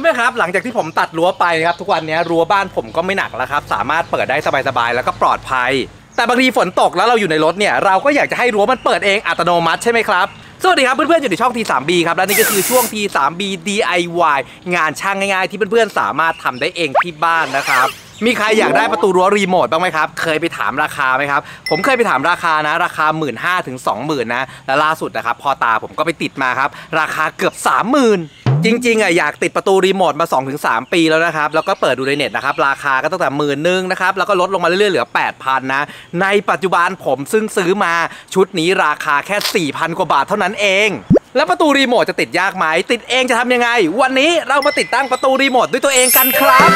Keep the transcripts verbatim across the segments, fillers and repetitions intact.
พื่อนๆครับหลังจากที่ผมตัดรั้วไปครับทุกวันนี้รั้วบ้านผมก็ไม่หนักแล้วครับสามารถเปิดได้สบายๆแล้วก็ปลอดภัยแต่บางทีฝนตกแล้วเราอยู่ในรถเนี่ยเราก็อยากจะให้รั้วมันเปิดเองอัตโนมัติใช่ไหมครับสวัสดีครับเพื่อนๆอยู่ในช่อง ที ทรี บี ครับและนี่ก็คือช่วง ที ทรี บี ดี ไอ วาย งานช่างง่ายๆที่เพื่อนๆสามารถทำได้เองที่บ้านนะครับมีใครอยากได้ประตูรั้วรีโมทบ้างไหมครับเคยไปถามราคาไหมครับผมเคยไปถามราคานะราคา หนึ่งหมื่นห้าพัน ถึง สองหมื่น นะและล่าสุดนะครับพอตาผมก็ไปติดมาครับราคาเกือบ สามหมื่นจริงๆอ่ะอยากติดประตูรีโมทมา สองถึงสาม ปีแล้วนะครับแล้วก็เปิดดูในเน็ตนะครับราคาก็ตั้งแต่หมื่นนึงนะครับแล้วก็ลดลงมาเรื่อยๆเหลือ แปดพัน นะในปัจจุบันผมซึ่งซื้อมาชุดนี้ราคาแค่ สี่พัน กว่าบาทเท่านั้นเองแล้วประตูรีโมทจะติดยากไหมติดเองจะทำยังไงวันนี้เรามาติดตั้งประตูรีโมทด้วยตัวเองกันครับ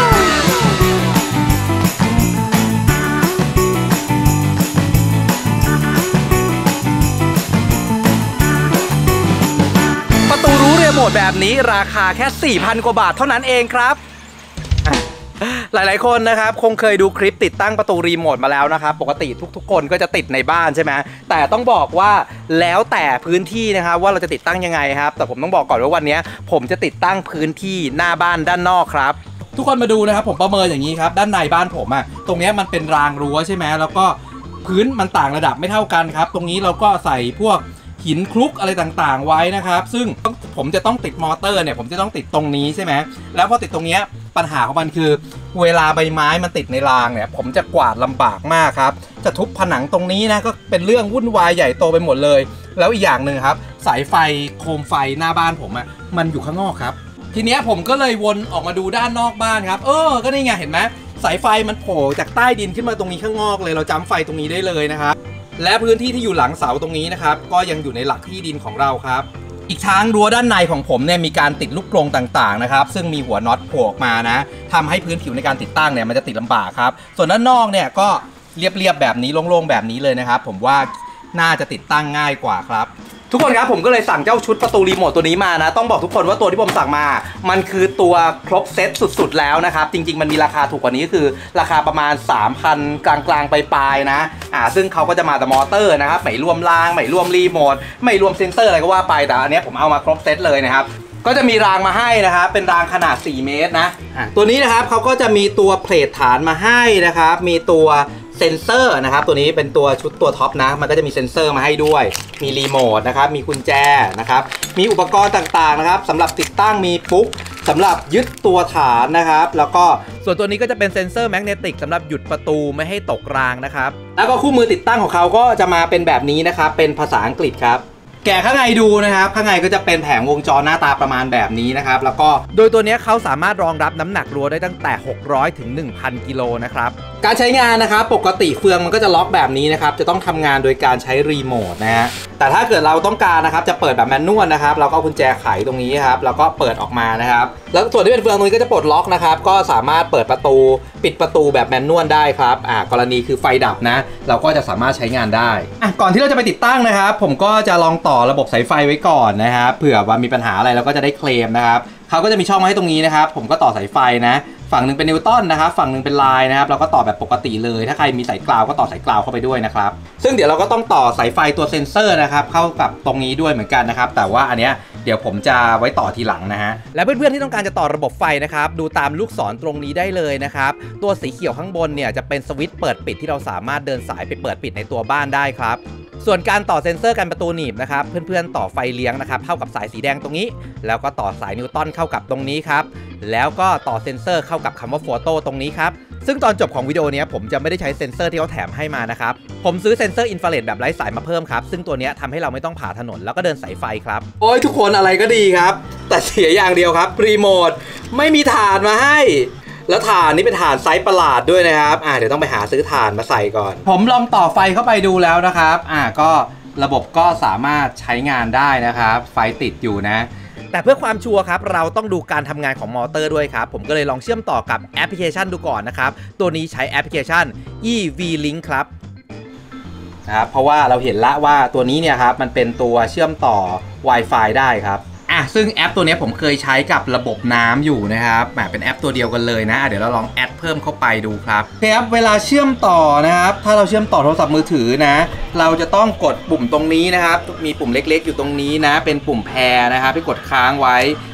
ประตูรู้รีโมทแบบนี้ราคาแค่ สี่พัน กว่าบาทเท่านั้นเองครับหลายๆคนนะครับคงเคยดูคลิปติดตั้งประตูรีโมทมาแล้วนะครับปกติทุกๆคนก็จะติดในบ้านใช่ไหมแต่ต้องบอกว่าแล้วแต่พื้นที่นะครับว่าเราจะติดตั้งยังไงครับแต่ผมต้องบอกก่อนว่าวันนี้ผมจะติดตั้งพื้นที่หน้าบ้านด้านนอกครับทุกคนมาดูนะครับผมประเมินอย่างนี้ครับด้านในบ้านผมอะตรงนี้มันเป็นรางรั้วใช่ไหมแล้วก็พื้นมันต่างระดับไม่เท่ากันครับตรงนี้เราก็ใส่พวกหินคลุกอะไรต่างๆไว้นะครับซึ่งผมจะต้องติดมอเตอร์เนี่ยผมจะต้องติดตรงนี้ใช่ไหมแล้วพอติดตรงนี้ปัญหาของมันคือเวลาใบไม้มันติดในรางเนี่ยผมจะกวาดลำบากมากครับจะทุบผนังตรงนี้นะก็เป็นเรื่องวุ่นวายใหญ่โตไปหมดเลยแล้วอีกอย่างหนึ่งครับสายไฟโคมไฟหน้าบ้านผมอ่ะมันอยู่ข้างนอกครับทีเนี้ยผมก็เลยวนออกมาดูด้านนอกบ้านครับเออก็นี่ไงเห็นไหมสายไฟมันโผล่จากใต้ดินขึ้นมาตรงนี้ข้างนอกเลยเราจำไฟตรงนี้ได้เลยนะครับและพื้นที่ที่อยู่หลังเสาตรงนี้นะครับก็ยังอยู่ในหลักที่ดินของเราครับอีกทางรั้วด้านในของผมเนี่ยมีการติดลูกกรงต่างๆนะครับซึ่งมีหัวน็อตโผล่ออกมานะทำให้พื้นผิวในการติดตั้งเนี่ยมันจะติดลำบากครับส่วนด้านนอกเนี่ยก็เรียบๆแบบนี้โล่งๆแบบนี้เลยนะครับผมว่าน่าจะติดตั้งง่ายกว่าครับทุกคนครับผมก็เลยสั่งเจ้าชุดประตูรีโมทตัวนี้มานะต้องบอกทุกคนว่าตัวที่ผมสั่งมามันคือตัวครบเซตสุดๆแล้วนะครับจริงๆมันมีราคาถูกกว่านี้คือราคาประมาณ สามพัน กลางๆปลายๆนะอ่าซึ่งเขาก็จะมาแต่มอเตอร์นะครับไม่รวมรางไม่รวมรีโมทไม่รวมเซ็นเซอร์อะไรก็ว่าไปแต่อันนี้ผมเอามาครบเซตเลยนะครับก็จะมีรางมาให้นะครับเป็นรางขนาดสี่เมตรนะอ่ะตัวนี้นะครับเขาก็จะมีตัวเพลทฐานมาให้นะครับมีตัวเซ็นเซอร์นะครับตัวนี้เป็นตัวชุดตัวท็อปนะมันก็จะมีเซ็นเซอร์มาให้ด้วยมีรีโมทนะครับมีกุญแจนะครับมีอุปกรณ์ต่างๆนะครับสำหรับติดตั้งมีปุ๊กสำหรับยึดตัวฐานนะครับแล้วก็ส่วนตัวนี้ก็จะเป็นเซ็นเซอร์แมกเนติกสำหรับหยุดประตูไม่ให้ตกรางนะครับแล้วก็คู่มือติดตั้งของเขาก็จะมาเป็นแบบนี้นะครับเป็นภาษาอังกฤษครับแกะข้างในดูนะครับข้างในก็จะเป็นแผงวงจรหน้าตาประมาณแบบนี้นะครับแล้วก็โดยตัวนี้เขาสามารถรองรับน้ำหนักรั้วได้ตั้งแต่หกร้อยถึง หนึ่งพัน กิโลนะครับการใช้งานนะครับปกติเฟืองมันก็จะล็อกแบบนี้นะครับจะต้องทำงานโดยการใช้รีโมทนะฮะแต่ถ้าเกิดเราต้องการนะครับจะเปิดแบบแมนนวลนะครับเราก็เอากุญแจไขตรงนี้ครับแล้วก็เปิดออกมานะครับแล้วส่วนที่เป็นเฟืองตรงนี้ก็จะปลดล็อกนะครับก็สามารถเปิดประตูปิดประตูแบบแมนนวลได้ครับอ่ากรณีคือไฟดับนะเราก็จะสามารถใช้งานได้อ่ะก่อนที่เราจะไปติดตั้งนะครับผมก็จะลองต่อระบบสายไฟไว้ก่อนนะครับเผื่อว่ามีปัญหาอะไรเราก็จะได้เคลมนะครับเขาก็จะมีช่องมาให้ตรงนี้นะครับผมก็ต่อสายไฟนะฝั่งหนึ่งเป็นนิวตันนะครับฝั่งหนึ่งเป็นไลน์นะครับเราก็ต่อแบบปกติเลยถ้าใครมีสายกราวก็ต่อสายกราวเข้าไปด้วยนะครับซึ่งเดี๋ยวเราก็ต้องต่อสายไฟตัวเซ็นเซอร์นะครับเข้ากับตรงนี้ด้วยเหมือนกันนะครับแต่ว่าอันเนี้ยเดี๋ยวผมจะไว้ต่อทีหลังนะฮะและเพื่อนๆที่ต้องการจะต่อระบบไฟนะครับดูตามลูกศรตรงนี้ได้เลยนะครับตัวสีเขียวข้างบนเนี่ยจะเป็นสวิตช์เปิดปิดที่เราสามารถเดินสายไปเปิดปิดในตัวบ้านได้ครับส่วนการต่อเซ็นเซอร์กันประตูหนีบนะครับเพื่อนๆต่อไฟเลี้ยงนะครับเข้ากับสายสีแดงตรงนี้แล้วก็ต่อสายนิวตันเข้ากับตรงนี้ครับแล้วก็ต่อเซ็นเซอร์เข้ากับคำว่าโฟโต้ตรงนี้ครับซึ่งตอนจบของวิดีโอนี้ผมจะไม่ได้ใช้เซ็นเซอร์ที่เขาแถมให้มานะครับผมซื้อเซ็นเซอร์อินฟราเรดแบบไร้สายมาเพิ่มครับซึ่งตัวนี้ทำให้เราไม่ต้องผ่าถนนแล้วก็เดินสายไฟครับโอ้ยทุกคนอะไรก็ดีครับแต่เสียอย่างเดียวครับรีโมทไม่มีถ่านมาให้แล้วถ่านนี้เป็นถ่านไซส์ประหลาดด้วยนะครับอ่าเดี๋ยวต้องไปหาซื้อถ่านมาใส่ก่อนผมลองต่อไฟเข้าไปดูแล้วนะครับอ่าก็ระบบก็สามารถใช้งานได้นะครับไฟติดอยู่นะแต่เพื่อความชัวร์ครับเราต้องดูการทำงานของมอเตอร์ด้วยครับผมก็เลยลองเชื่อมต่อกับแอปพลิเคชันดูก่อนนะครับตัวนี้ใช้แอปพลิเคชัน อี วี ลิงก์ ครับนะครับเพราะว่าเราเห็นละว่าตัวนี้เนี่ยครับมันเป็นตัวเชื่อมต่อ Wi-Fi ได้ครับ อ่ะซึ่งแอปตัวนี้ผมเคยใช้กับระบบน้ำอยู่นะครับแบบเป็นแอปตัวเดียวกันเลยนะเดี๋ยวเราลองแอดเพิ่มเข้าไปดูครับครับเวลาเชื่อมต่อนะครับถ้าเราเชื่อมต่อโทรศัพท์มือถือนะเราจะต้องกดปุ่มตรงนี้นะครับมีปุ่มเล็กๆอยู่ตรงนี้นะเป็นปุ่มแพร์นะครับที่กดค้างไว้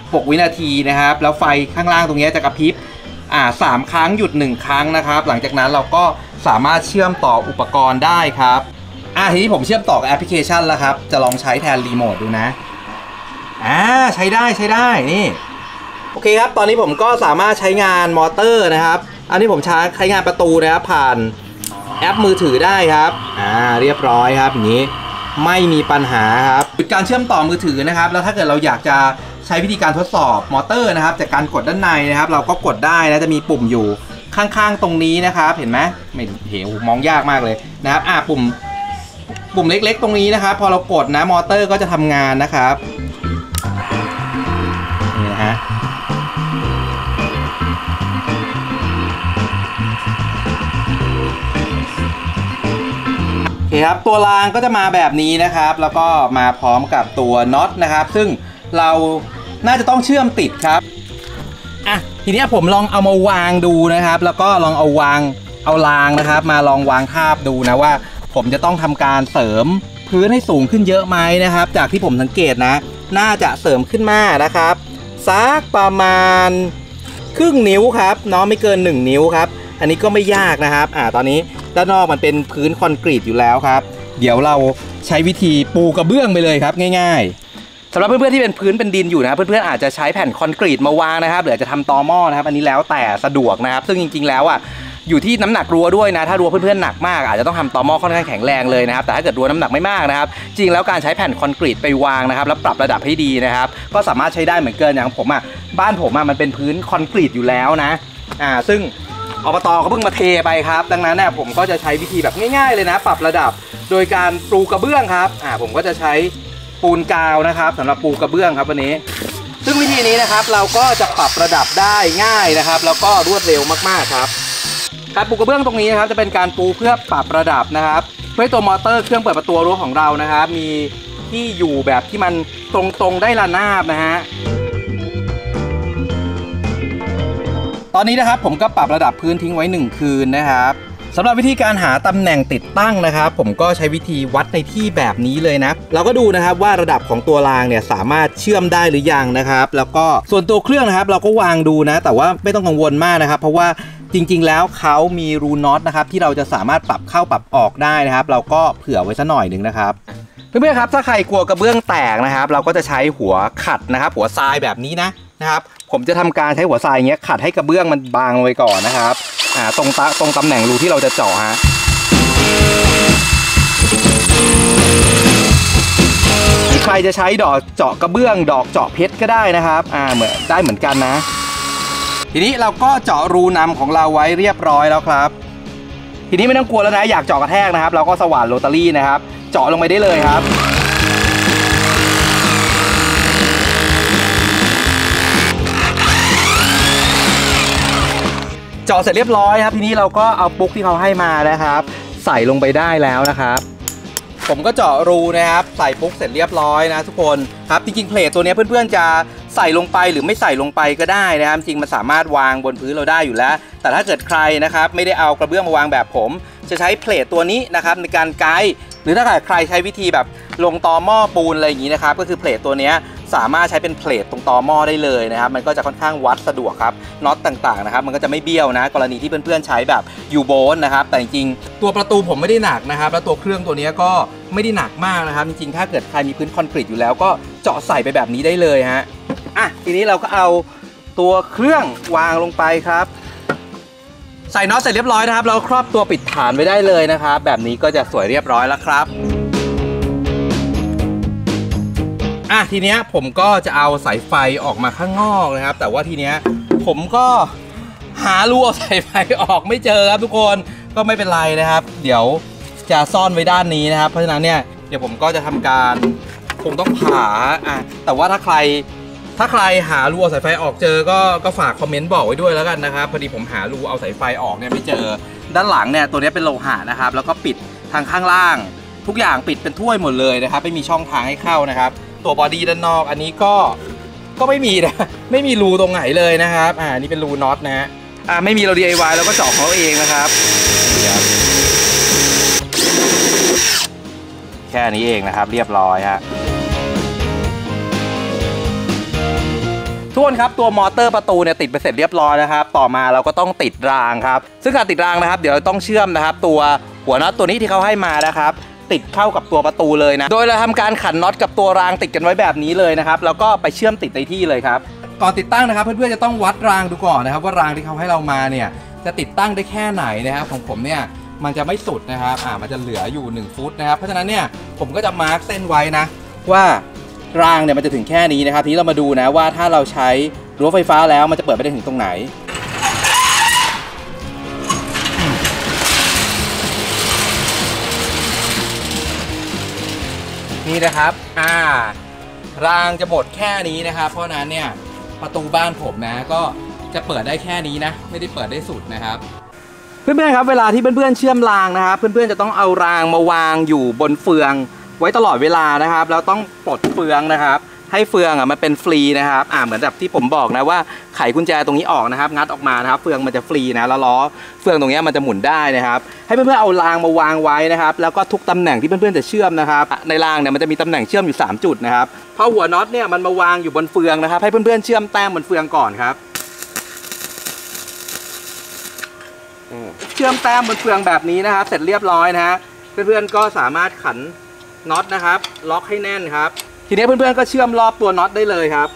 หกวินาทีนะครับแล้วไฟข้างล่างตรงนี้จะกระพริบอ่าสามครั้งหยุดหนึ่งครั้งนะครับหลังจากนั้นเราก็สามารถเชื่อมต่ออุปกรณ์ได้ครับอ่าทีนี้ผมเชื่อมต่อกับแอปพลิเคชันแล้วครับจะลองใช้แทนรีโมทดูนะอ่าใช้ได้ใช้ได้นี่โอเคครับตอนนี้ผมก็สามารถใช้งานมอเตอร์นะครับอันนี้ผมใช้ใช้งานประตูนะครับผ่านแอปมือถือได้ครับอ่าเรียบร้อยครับอย่างนี้ไม่มีปัญหาครับการเชื่อมต่อมือถือนะครับแล้วถ้าเกิดเราอยากจะใช้วิธีการทดสอบมอเตอร์นะครับจากการกดด้านในนะครับเราก็กดได้นะจะมีปุ่มอยู่ข้างๆตรงนี้นะครับเห็นไหมไม่เห็นมองยากมากเลยนะครับอ่าปุ่มปุ่มเล็กๆตรงนี้นะครับพอเรากดนะมอเตอร์ก็จะทำงานนะครับนี่นะฮะโอเคครับตัวรางก็จะมาแบบนี้นะครับแล้วก็มาพร้อมกับตัวน็อตนะครับซึ่งเราน่าจะต้องเชื่อมติดครับอ่ะทีนี้ผมลองเอามาวางดูนะครับแล้วก็ลองเอาวางเอารางนะครับมาลองวางทาบดูนะว่าผมจะต้องทำการเสริมพื้นให้สูงขึ้นเยอะไหมนะครับจากที่ผมสังเกตนะน่าจะเสริมขึ้นมานะครับสักประมาณครึ่งนิ้วครับเนาะไม่เกินหนึ่งนิ้วครับอันนี้ก็ไม่ยากนะครับอ่าตอนนี้ด้านนอกมันเป็นพื้นคอนกรีตอยู่แล้วครับเดี๋ยวเราใช้วิธีปูกระเบื้องไปเลยครับง่ายๆสำหรับเพื่อนๆที่เป็นพื้นเป็นดินอยู่นะเพื่อนๆอาจจะใช้แผ่นคอนกรีตมาวางนะครับหรือจะทำตอหม้อนะครับอันนี้แล้วแต่สะดวกนะครับซึ่งจริงๆแล้วอ่ะอยู่ที่น้ำหนักรั้วด้วยนะถ้ารั้วเพื่อนๆหนักมากอาจจะต้องทำตอหม้อค่อนข้างแข็งแรงเลยนะครับแต่ถ้าเกิดรั้วน้ำหนักไม่มากนะครับจริงแล้วการใช้แผ่นคอนกรีตไปวางนะครับแล้วปรับระดับให้ดีนะครับก็สามารถใช้ได้เหมือนเกินอย่างผมอ่ะบ้านผมอ่ะมันเป็นพื้นคอนกรีตอยู่แล้วนะอ่าซึ่งอบตก็เพิ่งมาเทไปครับดังนั้นเนี่ยผมก็จะใช้วิธีแบบง่ายๆเลยนะปรับระดับโดยการปูกระเบื้องครับอ่าผมก็จะใช้ปูนกาวนะครับสำหรับปูกระเบื้องครับวันนี้ซึ่งวิธีนี้นะครับเราก็จะปรับระดับได้ง่ายนะครับแล้วก็รวดเร็วมากๆครับการปูกระเบื้องตรงนี้นะครับจะเป็นการปูเพื่อปรับระดับนะครับเพื่อตัวมอเตอร์เครื่องเปิดประตูรั้วของเรานะครับมีที่อยู่แบบที่มันตรงๆได้ระนาบนะฮะตอนนี้นะครับผมก็ปรับระดับพื้นทิ้งไว้หนึ่งคืนนะครับสำหรับวิธีการหาตำแหน่งติดตั้งนะครับผมก็ใช้วิธีวัดในที่แบบนี้เลยนะเราก็ดูนะครับว่าระดับของตัวรางเนี่ยสามารถเชื่อมได้หรือยังนะครับแล้วก็ส่วนตัวเครื่องนะครับเราก็วางดูนะแต่ว่าไม่ต้องกังวลมากนะครับเพราะว่าจริงๆแล้วเขามีรูน็อตนะครับที่เราจะสามารถปรับเข้าปรับออกได้นะครับเราก็เผื่อไว้ซะหน่อยหนึ่งนะครับเพื่อนๆครับถ้าใครกลัวกระเบื้องแตกนะครับเราก็จะใช้หัวขัดนะครับหัวทรายแบบนี้นะนะครับผมจะทำการใช้หัวทรายอย่างเงี้ยขัดให้กระเบื้องมันบางลงไปก่อนนะครับอ่าตรงตะตรงตำแหน่งรูที่เราจะเจาะฮะใครจะใช้ดอกเจาะกระเบื้องดอกเจาะเพชรก็ได้นะครับอ่าเหมือนได้เหมือนกันนะทีนี้เราก็เจาะรูนำของเราไว้เรียบร้อยแล้วครับทีนี้ไม่ต้องกลัวแล้วนะอยากเจาะกระแทกนะครับเราก็สว่านโรตารี่นะครับเจาะลงไปได้เลยครับเจาะเสร็จเรียบร้อยครับทีนี้เราก็เอาปุ๊กที่เขาให้มานะครับใส่ลงไปได้แล้วนะครับผมก็เจาะรูนะครับใส่ปุ๊กเสร็จเรียบร้อยนะทุกคนครับจริงๆเพลทตัวนี้เพื่อนๆจะใส่ลงไปหรือไม่ใส่ลงไปก็ได้นะครับจริงมันสามารถวางบนพื้นเราได้อยู่แล้วแต่ถ้าเกิดใครนะครับไม่ได้เอากระเบื้องมาวางแบบผมจะใช้เพลทตัวนี้นะครับในการไกด์หรือถ้าเกิดใครใช้วิธีแบบลงตอหม้อปูนอะไรอย่างนี้นะครับก็คือเพลทตัวนี้สามารถใช้เป็นเพลทตรงตอหม้อได้เลยนะครับมันก็จะค่อนข้างวัดสะดวกครับน็อตต่างๆนะครับมันก็จะไม่เบี้ยวนะกรณีที่เพื่อนๆใช้แบบยูโบนนะครับแต่จริงๆตัวประตูผมไม่ได้หนักนะครับแล้วตัวเครื่องตัวนี้ก็ไม่ได้หนักมากนะครับจริงๆถ้าเกิดใครมีพื้นคอนกรีตอยู่แล้วก็เจาะใส่ไปแบบนี้ได้เลยฮะอ่ะทีนี้เราก็เอาตัวเครื่องวางลงไปครับใส่น็อตเสร็จเรียบร้อยนะครับเราครอบตัวปิดฐานไว้ได้เลยนะครับแบบนี้ก็จะสวยเรียบร้อยแล้วครับอ่ะทีเนี้ยผมก็จะเอาสายไฟออกมาข้างนอกนะครับแต่ว่าทีเนี้ยผมก็หารูเอาสายไฟออกไม่เจอครับทุกคนก็ไม่เป็นไรนะครับเดี๋ยวจะซ่อนไว้ด้านนี้นะครับเพราะฉะนั้นเนี่ยเดี๋ยวผมก็จะทำการคงต้องผ่าอ่ะแต่ว่าถ้าใครถ้าใครหารูเอาสายไฟออกเจอก็ก็ฝากคอมเมนต์บอกไว้ด้วยแล้วกันนะครับพอดีผมหารูเอาสายไฟออกเนี่ยไม่เจอด้านหลังเนี่ยตัวนี้เป็นโลหะนะครับแล้วก็ปิดทางข้างล่างทุกอย่างปิดเป็นถ้วยหมดเลยนะครับไม่มีช่องทางให้เข้านะครับตัวบอดี้ด้านนอกอันนี้ก็ก็ไม่มีนะไม่มีรูตรงไหนเลยนะครับอ่านี่เป็นรูน็อตนะฮะอ่าไม่มีเรา ดี ไอ วาย แล้วก็เจาะเขาเองนะครับแค่นี้เองนะครับเรียบร้อยฮะทุกคนครับตัวมอเตอร์ประตูเนี่ยติดไปเสร็จเรียบร้อยนะครับต่อมาเราก็ต้องติดรางครับซึ่งการติดรางนะครับเดี๋ยวเราต้องเชื่อมนะครับตัวหัวน็อตตัวนี้ที่เขาให้มานะครับติดเข้ากับตัวประตูเลยนะโดยเราทำการขันน็อตกับตัวรางติดกันไว้แบบนี้เลยนะครับแล้วก็ไปเชื่อมติดในที่เลยครับก่อนติดตั้งนะครับเพื่อนๆจะต้องวัดรางดูก่อนนะครับว่ารางที่เขาให้เรามาเนี่ยจะติดตั้งได้แค่ไหนนะครับของผมเนี่ยมันจะไม่สุดนะครับอ่ามันจะเหลืออยู่หนึ่งฟุตนะครับเพราะฉะนั้นเนี่ยผมก็จะมาร์คเส้นไว้นะว่ารางเนี่ยมันจะถึงแค่นี้นะครับทีนี้เรามาดูนะว่าถ้าเราใช้รั้วไฟฟ้าแล้วมันจะเปิดไปได้ถึงตรงไหนนี่นะครับอ่ารางจะหมดแค่นี้นะครับเพราะนั้นเนี่ยประตูบ้านผมนะก็จะเปิดได้แค่นี้นะไม่ได้เปิดได้สุดนะครับเพื่อนๆครับเวลาที่เพื่อนๆเชื่อมรางนะครับเพื่อนๆจะต้องเอารางมาวางอยู่บนเฟืองไว้ตลอดเวลานะครับแล้วต้องปลดเฟืองนะครับให้เฟืองอ่ะมันเป็นฟรีนะครับอ่าเหมือนแบบที่ผมบอกนะว่าไขกุญแจตรงนี้ออกนะครับงัดออกมานะครับเฟืองมันจะฟรีนะแล้วล้อเฟืองตรงนี้มันจะหมุนได้นะครับให้เพื่อนๆเอารางมาวางไว้นะครับแล้วก็ทุกตำแหน่งที่เพื่อนๆจะเชื่อมนะครับในรางเนี่ยมันจะมีตำแหน่งเชื่อมอยู่สามจุดนะครับพอหัวน็อตเนี่ยมันมาวางอยู่บนเฟืองนะครับให้เพื่อนๆเชื่อมแต้มบนเฟืองก่อนครับเชื่อมแต้มบนเฟืองแบบนี้นะครับเสร็จเรียบร้อยนะฮะเพื่อนๆก็สามารถขันน็อตนะครับล็อกให้แน่นครับทีนี้เพื่อนๆก็เชื่อมรอบตัวน็อตได้เลยครับ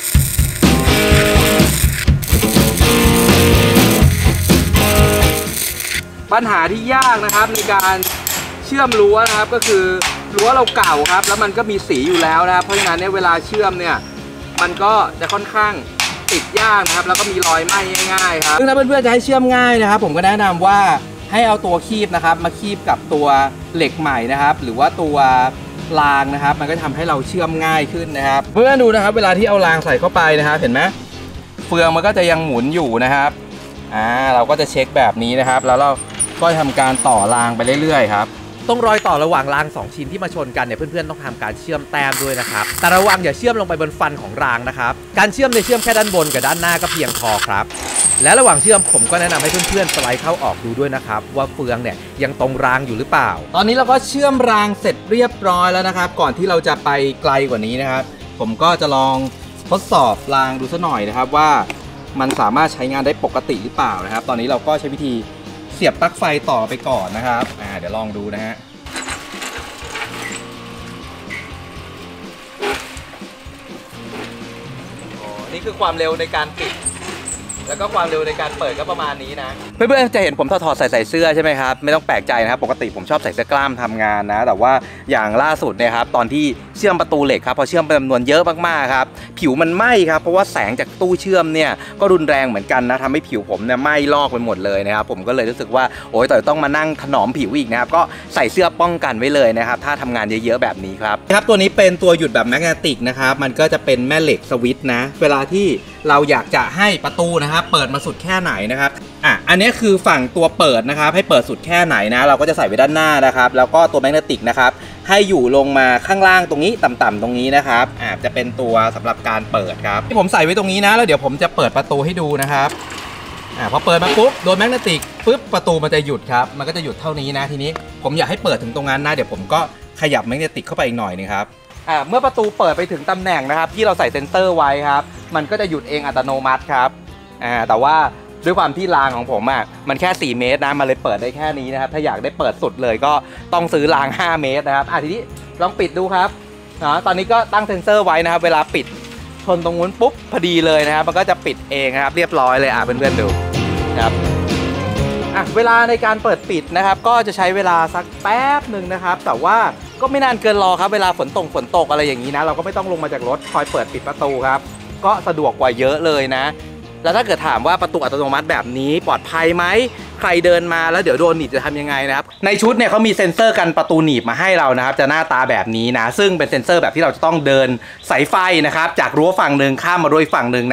ปัญหาที่ยากนะครับในการเชื่อมรั้วนะครับก็คือรั้วเราเก่าครับแล้วมันก็มีสีอยู่แล้วนะครับเพราะฉะนั้นเนี่ยเวลาเชื่อมเนี่ยมันก็จะค่อนข้างติดยากนะครับแล้วก็มีรอยไหม้ง่ายๆครับซึ่งถ้าเพื่อนๆจะให้เชื่อมง่ายนะครับผมก็แนะนำว่าให้เอาตัวคีบนะครับมาคีบกับตัวเหล็กใหม่นะครับหรือว่าตัวรางนะครับมันก็ทำให้เราเชื่อมง่ายขึ้นนะครับเพื่อนดูนะครับเวลาที่เอารางใส่เข้าไปนะครับเห็นไหมเฟืองมันก็จะยังหมุนอยู่นะครับอ่าเราก็จะเช็คแบบนี้นะครับแล้วเราก็ทำการต่อรางไปเรื่อยๆครับตรงรอยต่อระหว่างรางสองชิ้นที่มาชนกันเนี่ยเพื่อนๆต้องทำการเชื่อมแต้มด้วยนะครับแต่ระวังอย่าเชื่อมลงไปบนฟันของรางนะครับการเชื่อมในเชื่อมแค่ด้านบนกับด้านหน้าก็เพียงพอครับและระหว่างเชื่อมผมก็แนะนำให้เพื่อนๆสไลด์เข้าออกดูด้วยนะครับว่าเฟืองเนี่ยยังตรงรางอยู่หรือเปล่าตอนนี้เราก็เชื่อมรางเสร็จเรียบร้อยแล้วนะครับก่อนที่เราจะไปไกลกว่านี้นะครับผมก็จะลองทดสอบรางดูสักหน่อยนะครับว่ามันสามารถใช้งานได้ปกติหรือเปล่านะครับตอนนี้เราก็ใช้วิธีเสียบปลั๊กไฟต่อไปก่อนนะครับอ่าเดี๋ยวลองดูนะฮะนี่คือความเร็วในการปิดแล้วก็ความเร็วในการเปิดก็ประมาณนี้นะเพื่อนๆจะเห็นผมถอดใส่ใส่เสื้อใช่ไหมครับไม่ต้องแปลกใจนะครับปกติผมชอบใส่เสื้อกล้ามทำงานนะแต่ว่าอย่างล่าสุดเนี่ยครับตอนที่เชื่อมประตูเหล็กครับพอเชื่อมเป็นจำนวนเยอะมากๆครับผิวมันไหม้ครับเพราะว่าแสงจากตู้เชื่อมเนี่ยก็รุนแรงเหมือนกันนะทำให้ผิวผมเนี่ยไหม้ลอกไปหมดเลยนะครับผมก็เลยรู้สึกว่าโอ้ยต่อต้องมานั่งถนอมผิวอีกนะครับก็ใส่เสื้อป้องกันไว้เลยนะครับถ้าทำงานเยอะๆแบบนี้ครับครับตัวนี้เป็นตัวหยุดแบบแมกเนติกนะครับมันก็จะเป็นแม่เหล็กสวิตช์นะเวลาที่เราอยากจะให้ประตูนะครับเปิดมาสุดแค่ไหนนะครับอ่ะอันนี้คือฝั่งตัวเปิดนะครับให้เปิดสุดแค่ไหนนะเราก็จะใส่ไว้ด้านหน้านะครับแล้วก็ตัวแมกเนติกนะครับให้อยู่ลงมาข้างล่างตรงนี้ต่ำๆตรงนี้นะครับอ่ะจะเป็นตัวสำหรับการเปิดครับที่ผมใส่ไว้ตรงนี้นะแล้วเดี๋ยวผมจะเปิดประตูให้ดูนะครับอ่ะพอเปิดมาปุ๊บโดนแมกเนติกปุ๊บประตูมันจะหยุดครับมันก็จะหยุดเท่านี้นะทีนี้ผมอยากให้เปิดถึงตรงนั้นนะเดี๋ยวผมก็ขยับแมกเนติกเข้าไปอีกหน่อยนึงครับอ่าเมื่อประตูเปิดไปถึงตำแหน่งนะครับที่เราใส่เซ็นเซอร์ไว้ครับมันก็จะหยุดเองอัตโนมัติครับอ่าแต่ว่าด้วยความที่รางของผมอ่ะมันแค่สี่เมตรนะมันเลยเปิดได้แค่นี้นะครับถ้าอยากได้เปิดสุดเลยก็ต้องซื้อรางห้าเมตรนะครับอ่ะทีนี้ลองปิดดูครับอ่าตอนนี้ก็ตั้งเซ็นเซอร์ไว้นะครับเวลาปิดชนตรงนู้นปุ๊บพอดีเลยนะครับมันก็จะปิดเองนะครับเรียบร้อยเลยอ่ะเพื่อนๆดูครับอ่ะเวลาในการเปิดปิดนะครับก็จะใช้เวลาสักแป๊บหนึ่งนะครับแต่ว่าก็ไม่นานเกินรอครับเวลาฝนตกฝนตกอะไรอย่างนี้นะเราก็ไม่ต้องลงมาจากรถคอยเปิดปิดประตูครับก็สะดวกกว่าเยอะเลยนะแล้วถ้าเกิดถามว่าประตูอัตโนมัติแบบนี้ปลอดภัยไหมใครเดินมาแล้วเดี๋ยวโดนหนีบจะทำยังไงนะครับในชุดเนี่ยเขามีเซ็นเซอร์กันประตูหนีบมาให้เรานะครับจะหน้าตาแบบนี้นะซึ่งเป็นเซ็นเซอร์แบบที่เราจะต้องเดินสายไฟนะครับจากรั้วฝั่งหนึ่งข้ามมาด้วยฝั่งหนึ่งนะ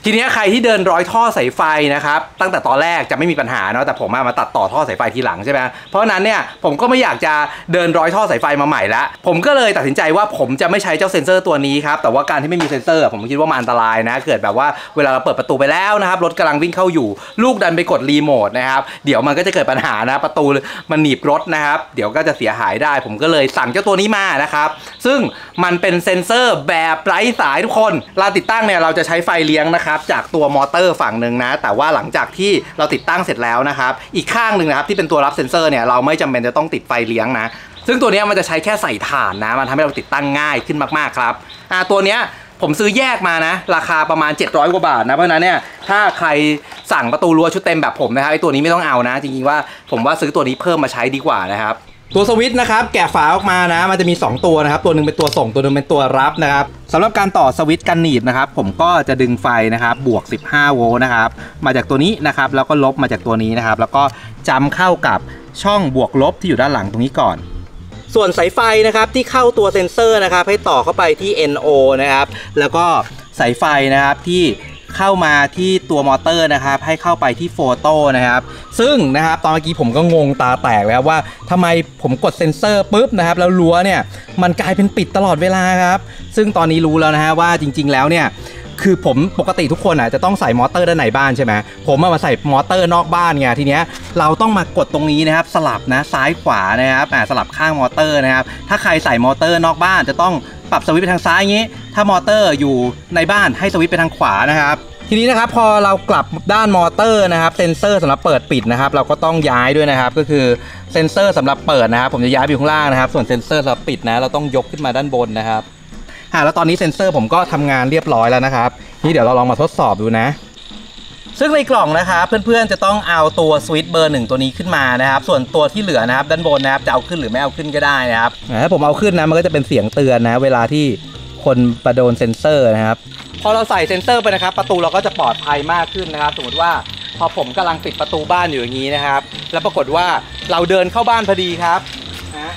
ทีนี้ใครที่เดินร้อยท่อสายไฟนะครับตั้งแต่ตอนแรกจะไม่มีปัญหาเนาะแต่ผมมาตัดต่อท่อสายไฟทีหลังใช่ไหมเพราะนั้นเนี่ยผมก็ไม่อยากจะเดินร้อยท่อสายไฟมาใหม่ละผมก็เลยตัดสินใจว่าผมจะไม่ใช้เจ้าเซ็นเซอร์ตัวนี้ครับแต่ว่าการที่ไม่มีเซ็นเซอร์ผมคิดว่ามันอันตรายนะเกิดแบบว่าเวลาเราเปิดประตูไปแล้วนะครับรถกำลังวิ่งเข้าอยู่ลูกดันไปกดรีโมทนะครับเดี๋ยวมันก็จะเกิดปัญหานะประตูมันหนีบรถนะครับเดี๋ยวก็จะเสียหายได้ผมก็เลยสั่งเจ้าตัวนี้มานะครับซึ่งมันเป็นเซ็นเซอร์แบบไร้สายทุกคนเราติดตั้งเนี่ยเราจะใช้ไฟเลี้ยงนะครับจากตัวมอเตอร์ฝั่งหนึ่งนะแต่ว่าหลังจากที่เราติดตั้งเสร็จแล้วนะครับอีกข้างหนึ่งนะครับที่เป็นตัวรับเซ็นเซอร์เนี่ยเราไม่จำเป็นจะต้องติดไฟเลี้ยงนะซึ่งตัวนี้มันจะใช้แค่ใส่ถ่านนะมันทำให้เราติดตั้งง่ายขึ้นมากๆครับอ่าตัวเนี้ยผมซื้อแยกมานะราคาประมาณเจ็ดร้อยกว่าบาทนะเพราะนั้นเนี่ยถ้าใครสั่งประตูรั้วชุดเต็มแบบผมนะครับไอตัวนี้ไม่ต้องเอานะจริงๆว่าผมว่าซื้อตัวนี้เพิ่มมาใช้ดีกว่านะครับตัวสวิตช์นะครับแกะฝาออกมานะมันจะมีสองตัวนะครับตัวหนึ่งเป็นตัวส่งตัวหนึ่งเป็นตัวรับนะครับสำหรับการต่อสวิตช์กันหนีบนะครับผมก็จะดึงไฟนะครับบวกสิบห้าโวลต์นะครับมาจากตัวนี้นะครับแล้วก็ลบมาจากตัวนี้นะครับแล้วก็จำเข้ากับช่องบวกลบที่อยู่ด้านหลังตรงนี้ก่อนส่วนสายไฟนะครับที่เข้าตัวเซ็นเซอร์นะครับให้ต่อเข้าไปที่ เอ็น โอ นะครับแล้วก็สายไฟนะครับที่เข้ามาที่ตัวมอเตอร์นะครับให้เข้าไปที่โฟโต้นะครับซึ่งนะครับตอนเมื่อกี้ผมก็งงตาแตกแล้วว่าทำไมผมกดเซ็นเซอร์ปุ๊บนะครับแล้วรั้วเนี่ยมันกลายเป็นปิดตลอดเวลาครับซึ่งตอนนี้รู้แล้วนะฮะว่าจริงๆแล้วเนี่ยคือผมปกติทุกคนอ่ะจะต้องใส่มอเตอร์ด้านในบ้านใช่ไหมผมมาใส่มอเตอร์นอกบ้านไงทีเนี้ยเราต้องมากดตรงนี้นะครับสลับนะซ้ายขวานะครับอ่าสลับข้างมอเตอร์นะครับถ้าใครใส่มอเตอร์นอกบ้านจะต้องปรับสวิตช์ไปทางซ้ายอย่างนี้ถ้ามอเตอร์อยู่ในบ้านให้สวิตช์ไปทางขวานะครับทีนี้นะครับพอเรากลับด้านมอเตอร์นะครับเซ็นเซอร์สำหรับเปิดปิดนะครับเราก็ต้องย้ายด้วยนะครับก็คือเซ็นเซอร์สำหรับเปิดนะครับผมจะย้ายไปข้างล่างนะครับส่วนเซ็นเซอร์สำหรับปิดนะเราต้องยกขึ้นมาด้านบนนะครับอ่าแล้วตอนนี้เซ็นเซอร์ผมก็ทำงานเรียบร้อยแล้วนะครับนี่เดี๋ยวเราลองมาทดสอบดูนะซึ่งในกล่องนะครับเพื่อนๆจะต้องเอาตัวสวิตช์เบอร์หนึ่งตัวนี้ขึ้นมานะครับส่วนตัวที่เหลือนะครับด้านบนนะครับจะเอาขึ้นหรือไม่เอาขึ้นก็ได้นะครับถ้าผมเอาขึ้นนะมันก็จะเป็นเสียงเตือนนะเวลาที่คนประโดนเซ็นเซอร์นะครับพอเราใส่เซ็นเซอร์ไปนะครับประตูเราก็จะปลอดภัยมากขึ้นนะครับสมมติว่าพอผมกำลังปิดประตูบ้านอยู่อย่างนี้นะครับแล้วปรากฏว่าเราเดินเข้าบ้านพอดีครับนะ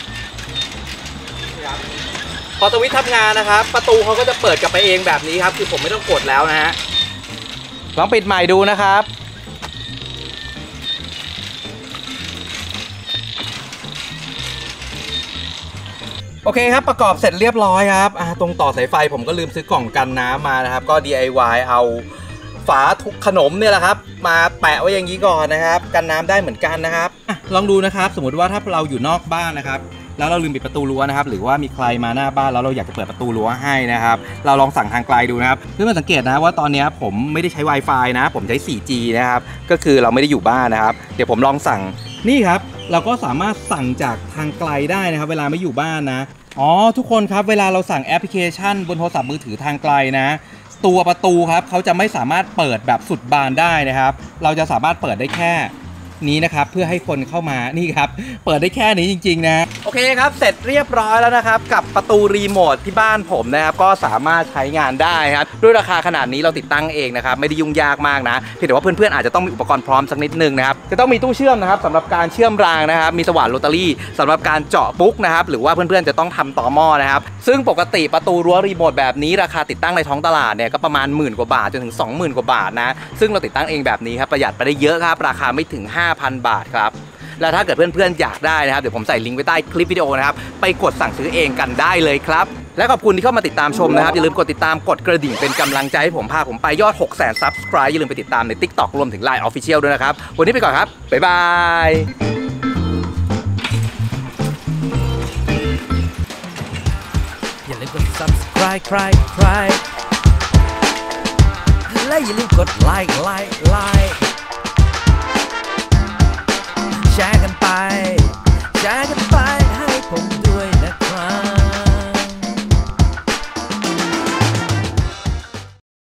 พอสวิตช์ทำงานนะครับประตูเขาก็จะเปิดกลับไปเองแบบนี้ครับคือผมไม่ต้องกดแล้วนะฮะลองปิดใหม่ดูนะครับโอเคครับประกอบเสร็จเรียบร้อยครับตรงต่อสายไฟผมก็ลืมซื้อกล่องกันน้ำมานะครับก็ ดี ไอ วาย เอาฝาทุกขนมเนี่ยแหละครับมาแปะไว้อย่างนี้ก่อนนะครับกันน้ำได้เหมือนกันนะครับลองดูนะครับสมมติว่าถ้าเราอยู่นอกบ้านนะครับแล้วเราลืมปิดประตูรั้วนะครับหรือว่ามีใครมาหน้าบ้านแล้วเราอยากจะเปิดประตูรั้วให้นะครับเราลองสั่งทางไกลดูนะครับเพื่อนๆสังเกตนะว่าตอนนี้ผมไม่ได้ใช้ Wi-Fi นะผมใช้ โฟร์จี นะครับก็คือเราไม่ได้อยู่บ้านนะครับเดี๋ยวผมลองสั่งนี่ครับเราก็สามารถสั่งจากทางไกลได้นะครับเวลาไม่อยู่บ้านนะอ๋อทุกคนครับเวลาเราสั่งแอปพลิเคชันบนโทรศัพท์มือถือทางไกลนะตัวประตูครับเขาจะไม่สามารถเปิดแบบสุดบานได้นะครับเราจะสามารถเปิดได้แค่นี้นะครับเพื่อให้คนเข้ามานี่ครับเปิดได้แค่นี้จริงๆนะโอเคครับเสร็จเรียบร้อยแล้วนะครับกับประตูรีโมทที่บ้านผมนะครับก็สามารถใช้งานได้ครับด้วยราคาขนาดนี้เราติดตั้งเองนะครับไม่ได้ยุ่งยากมากนะเพียงแต่ว่าเพื่อนๆอาจจะต้องมีอุปกรณ์พร้อมสักนิดนึงนะครับจะต้องมีตู้เชื่อมนะครับสำหรับการเชื่อมรางนะครับมีสว่านโรตารี่สำหรับการเจาะปุ๊กนะครับหรือว่าเพื่อนๆจะต้องทำต่อหม้อนะครับซึ่งปกติประตูรั้วรีโมทแบบนี้ราคาติดตั้งในท้องตลาดเนี่ยก็ประมาณหมื่นกว่าบาทจนถึง สองหมื่น กว่าบาทนะซึ่งเราติดตั้งเองแบบนี้ครับประหยัดไปได้เยอะครับราคาไม่ถึง ห้าพัน บาทครับแล้วถ้าเกิดเพื่อนๆอยากได้นะครับเดี๋ยวผมใส่ลิงก์ไว้ใต้คลิปวิดีโอนะครับไปกดสั่งซื้อเองกันได้เลยครับและขอบคุณที่เข้ามาติดตามชมนะครับอย่าลืมกดติดตามกดกระดิ่งเป็นกำลังใจให้ผมพาผมไปยอด หกแสน ซับสไครบ์ อย่าลืมไปติดตามใน ติ๊กต็อก รวมถึง ไลน์ Official ด้วยนะครับวันนี้ไปก่อนครับบ๊ายบายอย่าลืมกด ซับสไครบ์ ใครใครและอย่าลืมกดไลค์ไลค์ไลค์แชร์กันไปแชร์กันไปให้ผมด้วย